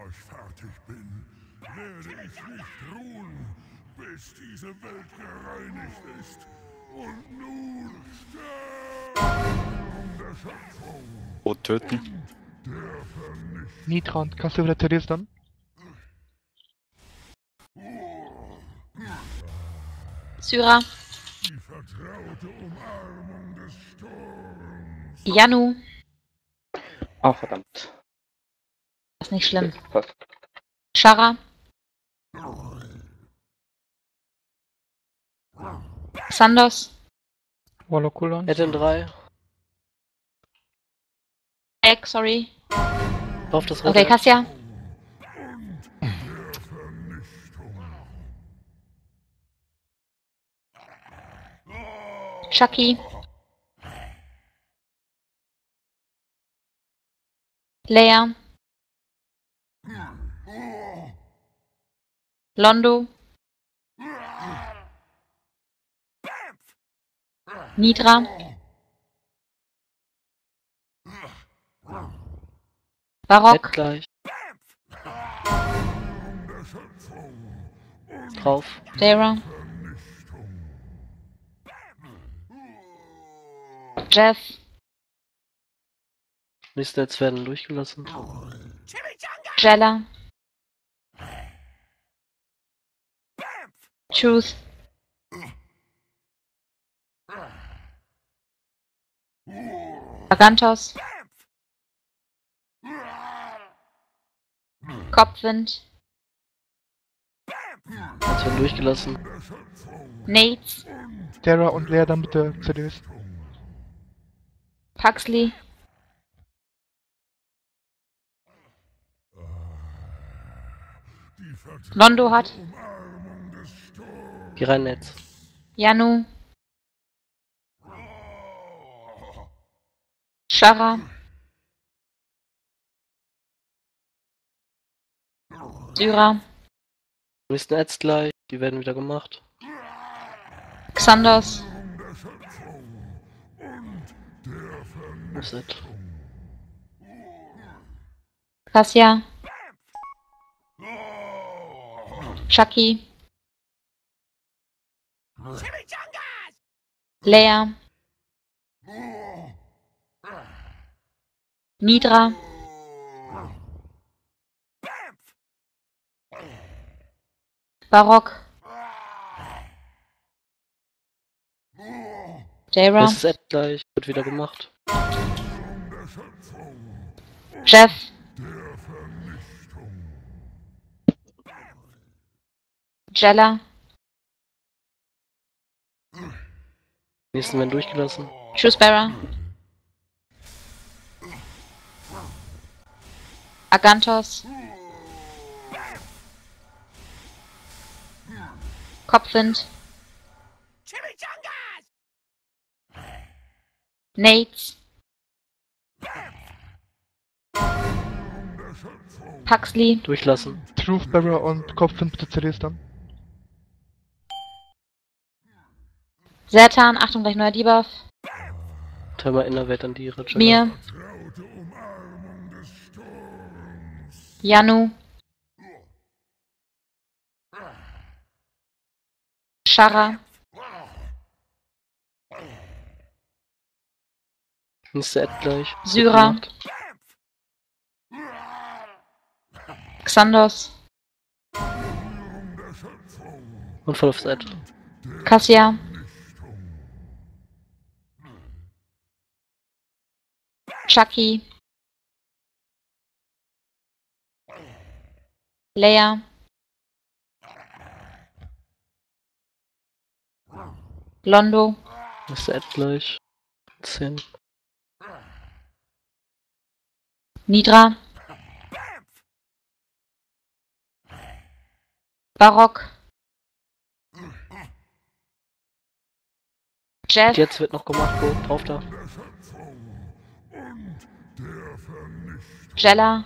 ich fertig bin, werde ich nicht ruhen, bis diese Welt gereinigt ist. Und nun Stern der Schöpfung Rot töten. und der Vernichtung. Nitran, kannst du wieder Therese dann? Syra. Die vertraute Umarmung des Sturms. Janu. Oh, verdammt. Das ist nicht schlimm. Passt. Shara. Xandos. Warlock Cooldown. Hätte in 3. Egg, sorry. Auf das Rote. Okay, Cassia. Chucky. Leia. Londo. Nidra. Barock. Gleich. Drauf. Dara. Jeff. Nächste jetzt werden durchgelassen. Jella. Truth. Agantos. Kopfwind. Jetzt werden durchgelassen. Nates. Terra und Lea dann bitte Therese. Paxley. Londo hat. Geh rein jetzt. Janu. Shara. Syra. Nächsten Ads gleich. Die werden wieder gemacht. Xandos. Reset. Cassia. Chucky. Leia. Nidra. Barock. Dara. Nächstes Ad gleich. Wird wieder gemacht. Jeff. Jella. Nächsten werden durchgelassen. Truthbearer. Agantos. Kopfwind. Nates. Paxley. Durchlassen. Truthbearer und Kopfwind bitte Therese dann. Sertan, Achtung, gleich neuer Debuff. Timer Innerwelt an die ihre Mir. Janu. Shara. Nächste Ad gleich. Wird Syra. gemacht. Xandos. Und voll aufs Ad. Cassia. Chucky. Leia. Londo. Nächste Ad gleich. 10. Nidra. Barock. Jeff. Jetzt wird noch gemacht. Go. Drauf da. Jella.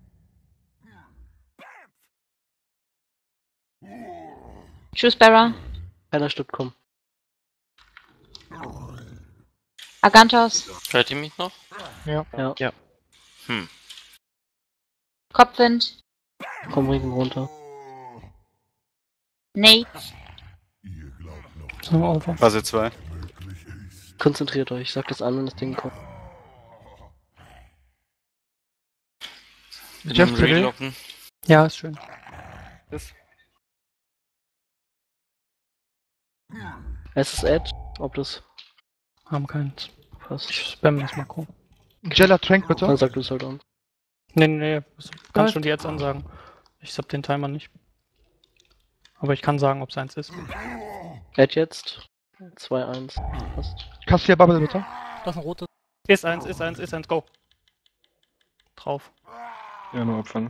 Truthbearer. Einer stirbt, komm. Agantos. Hört ihr mich noch? Ja. Ja. Hm. Kopfwind. Komm, bring ihn runter. Nate. Ihr glaubt noch, So, over. Phase 2. möglich ist. Konzentriert euch, sagt das an, wenn das Ding kommt. Jeff CD. Relocken. Ja, ist schön. Es ist Edge, ob das Haben keins. passt. Ich spam das Makro. Jella Trank bitte. Dann sagt du es halt an. Nee, das kannst schon jetzt ansagen. Ich hab den Timer nicht. Aber ich kann sagen, ob es eins ist. Edge jetzt. 2-1. Passt. Cassia Bubble bitte. Das ist ein rotes. Ist eins, go. Drauf. Ja, nur opfern.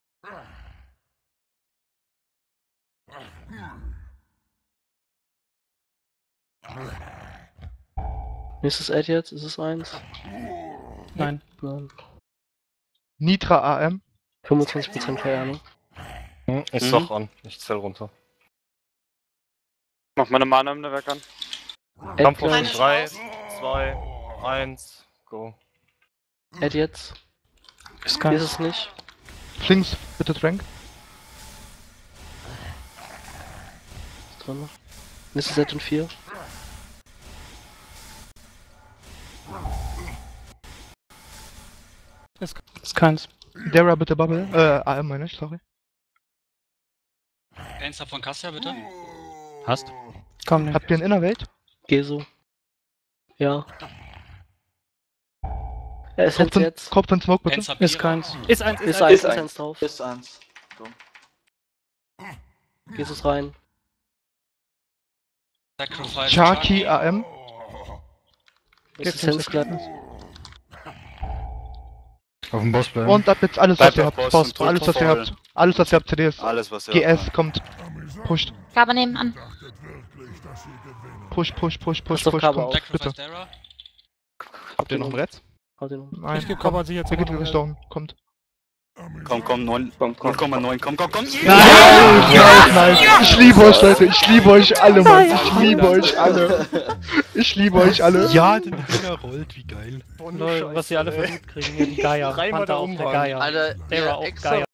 Nächstes Edge jetzt, ist es 1? Nein. Nein. Nitra AM. 25% Verärmung. Ich doch an. Ich zähl runter. Mach meine Mana im Werk an. Kampf auf Edge 3, 2, 1, go. jetzt. Ist Ist keins. es nicht. Links bitte Trank. Ist dran. Nächstes Edge und 4. Ist keins. Dara bitte Bubble. AM meine ich, sorry. Fenster von Cassia, bitte. Hast. Komm, nicht. Habt ihr einen Innerwelt? Geso. Ja. Er ist jetzt. Kopf in Smoke bitte. Fenster Ist keins. Ist eins, Ist eins. 1 drauf. Ist 1. Gesos rein. Sacrifice. Sharky AM. Resistenz gleich. Auf dem Boss bleiben. Und ab jetzt alles, Bleib was ihr auf habt. Boss Post, und drückt alles, was ihr voll. habt. Alles, was ihr habt. CDs. Alles, was ihr GS kommt. Pusht. Gabe nebenan. Dachtet wirklich, dass ihr gewinnen. Push. Passt auf Cover auf. Kommt. Bitte. Sacrifice Dara. Habt ihr noch ein Red? Haut ihn um. Nein, Ich geb komm. Cover sie jetzt. Wir gehen gleich down. Kommt. Komm, 9. 0,9. Komm. Nein. Ich liebe euch, Leute. Ich liebe euch alle, Mann. Ich liebe euch alle. Ich liebe euch alle. Ja, den Hühner rollt, wie geil. Lol, was sie alle verdient kriegen. Hier die Geier. Dreimal Panther der auf der Umfang. Geier. Alter, Dara auf Geier.